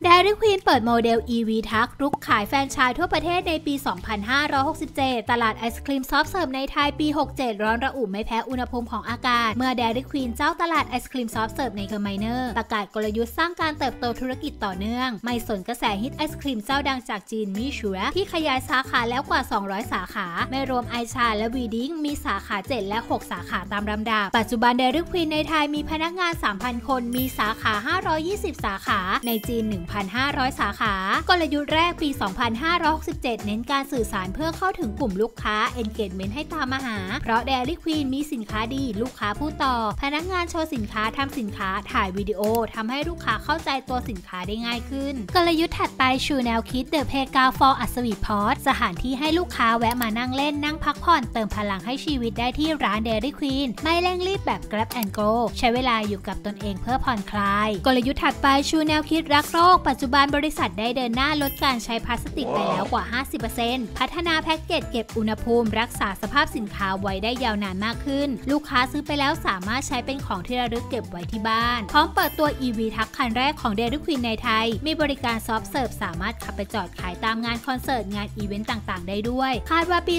Dairy Queen เปิดโมเดล EV ทักรุกขายแฟรนไชส์ทั่วประเทศในปี 2567 ตลาดไอศครีมซอฟต์เสิร์ฟในไทยปี 67 ร้อนระอุไม่แพ้อุณหภูมิของอากาศเมื่อ Dairy Queen เจ้าตลาดไอศครีมซอฟต์เสิร์ฟในเคอร์ไมเนอร์ประกาศกลยุทธ์สร้างการเติบโตธุรกิจต่อเนื่องไม่สนกระแสฮิตไอศครีมเจ้าดังจากจีนมี่ชัวที่ขยายสาขาแล้วกว่า 200 สาขาไม่รวมไอชาและวีดิ้งมีสาขา 7 และ 6 สาขาตามลำดับปัจจุบัน Dairy Queen ในไทยมีพนักงาน 3,000 คนมีสาขา 520 สาขาในจีน 1,500 สาขากลยุทธ์แรกปี 2567 เน้นการสื่อสารเพื่อเข้าถึงกลุ่มลูกค้า engagement ให้ตามมาหาเพราะ Dairy Queen มีสินค้าดีลูกค้าพูดต่อพนักงานโชว์สินค้าทำสินค้าถ่ายวิดีโอทำให้ลูกค้าเข้าใจตัวสินค้าได้ง่ายขึ้นกลยุทธ์ถัดไปชูแนวคิด The Playground for a Sweet Pot สถานที่ให้ลูกค้าแวะมานั่งเล่นนั่งพักผ่อนเติมพลังให้ชีวิตได้ที่ร้าน Dairy Queen ไม่เร่งรีบแบบ Grab and Go ใช้เวลาอยู่กับตนเองเพื่อผ่อนคลายกลยุทธ์ถัดไปชูแนวคิดรักโลกปัจจุบันบริษัทได้เดินหน้าลดการใช้พลาสติกไปแล้วกว่า 50% พัฒนาแพ็กเกจเก็บอุณหภูมิรักษาสภาพสินค้าไว้ได้ยาวนานมากขึ้นลูกค้าซื้อไปแล้วสามารถใช้เป็นของที่ระลึกเก็บไว้ที่บ้านพร้อมเปิดตัว EV ทักคันแรกของ Dairy Queen ในไทยมีบริการซอฟต์เสิร์ฟสามารถขับไปจอดขายตามงานคอนเสิร์ตงานอีเวนต์ต่างๆได้ด้วยคาดว่าปี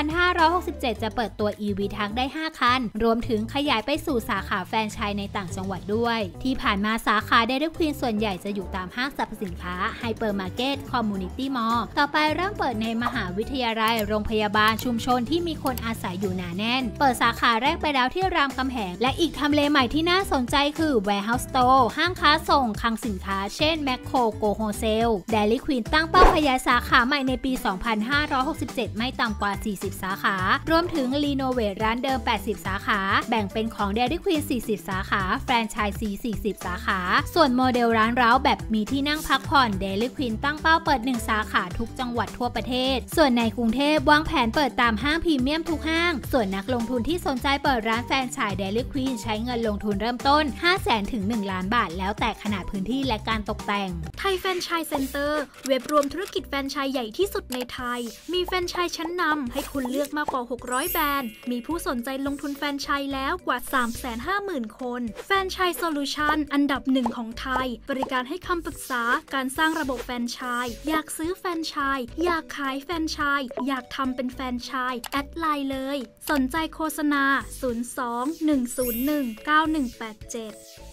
2567 จะเปิดตัว EV ทักได้ 5 คันรวมถึงขยายไปสู่สาขาแฟรนไชส์ในต่างจังหวัดด้วยที่ผ่านมาสาขา Dairy Queen ส่วนใหญ่จะอยู่ตามห้างสรรพสินค้าไฮเปอร์มาร์เก็ตคอมมูนิตี้มอลล์ต่อไปเริ่มเปิดในมหาวิทยาลัยโรงพยาบาลชุมชนที่มีคนอาศัยอยู่หนาแน่นเปิดสาขาแรกไปแล้วที่รามคำแหงและอีกทำเลใหม่ที่น่าสนใจคือ Warehouse Store ห้างค้าส่งคลังสินค้าเช่น Macro Go Wholesale Dairy Queen ตั้งเป้าขยายสาขาใหม่ในปี 2567 ไม่ต่ำกว่า 40 สาขารวมถึงรีโนเวทร้านเดิม 80 สาขาแบ่งเป็นของ Dairy Queen 40 สาขาแฟรนไชส์40 สาขาส่วนโมเดลร้านเร้าแบบมีที่นั่งพักผ่อน Dairy Queen ตั้งเป้าเปิด 1 สาขาทุกจังหวัดทั่วประเทศส่วนในกรุงเทพวางแผนเปิดตามห้างพรีเมียมทุกห้างส่วนนักลงทุนที่สนใจเปิดร้านแฟรนไชส์ Dairy Queen ใช้เงินลงทุนเริ่มต้น 500,000 ถึง 1 ล้านบาทแล้วแต่ขนาดพื้นที่และการตกแต่งไทยแฟรนไชส์เซ็นเตอร์เว็บรวมธุรกิจแฟรนไชส์ใหญ่ที่สุดในไทยมีแฟรนไชส์ชั้นนำให้คุณเลือกมากกว่า 600 แบรนด์มีผู้สนใจลงทุนแฟรนไชส์แล้วกว่า 350,000 คนแฟรนไชส์โซลูชันอันดับหนึ่งของไทยบริการให้คำปรึกษาการสร้างระบบแฟรนไชส์อยากซื้อแฟรนไชส์อยากขายแฟรนไชส์อยากทำเป็นแฟรนไชส์แอดไลน์เลยสนใจโฆษณา 02 101 9187